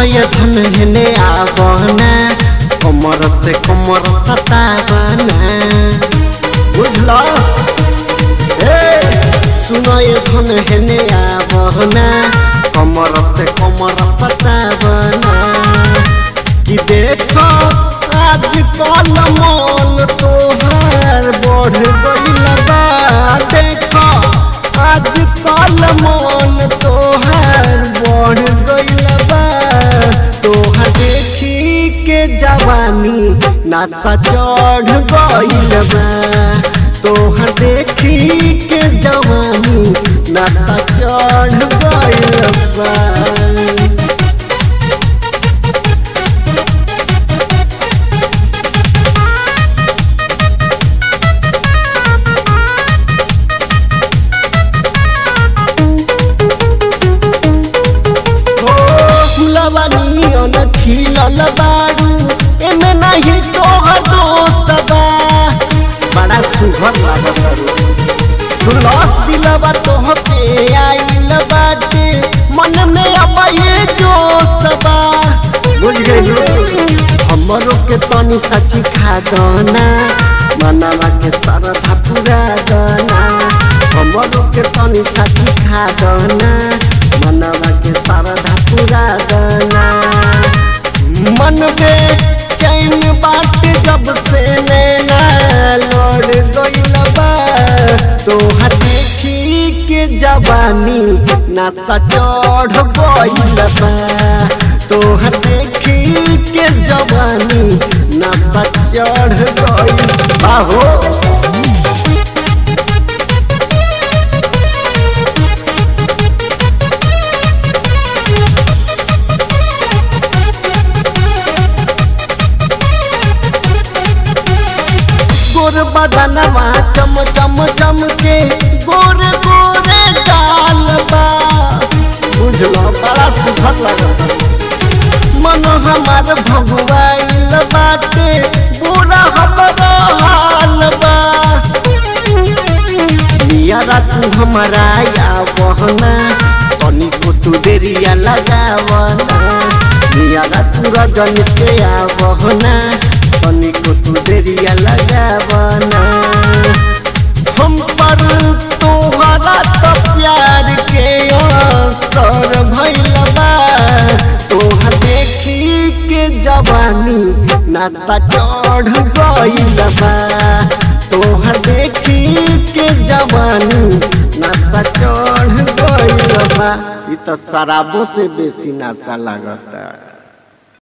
ये धन हेले आवना कमर से कमर सतावना बुझला सुनो ये धन हेले आवना कमर से कमर सतावना कि देखो आज कल मन तोहार बढ़ गइल बा देखो आज कल मन तोहार बढ़ गइल बा तोहार देखी के जवानी नशा चढ़ गइल बा तोहार देखी के जवानी नशा चढ़ गइल बा खिलल बारू एमे नहीं तोहर दोस्त बा बड़ा सुघर लागत सुलस दिलवा तोहके आइल बाटे मन में अब ये जोश बा बुझ गइलो हमरो के तनी सच्ची खा दना मनवा के सरधा पूरा दना हमरो के तनी सच्ची खा दना मनवा के सरधा पूरा दना मन में चैन बाट जब से नैना लौट गइल बा तोहार देखी के जवानी नशा चढ़ गइल बा तोहार देखी के जवानी नशा चढ़ गइल बा हो बदनवा चम चम चम के गोरे गोरे गाल बा बुझलो बड़ा सुखद लगता मन हमार भगवाइल बाटे बुरा हमारा हाल बा यारा तू हमारा या बहना तनी को तू देरिया लगावना यारा तू रजनी से या बहना तनी को तू देरिया लगावना हम पर तोहरा तो प्यार के असर भइल बा तोहर देखी के जवानी नशा चढ़ गइल बा तोहर देखी के जवानी नशा चढ़ गइल बा ई तो शराबों से बेसी नशा लागता।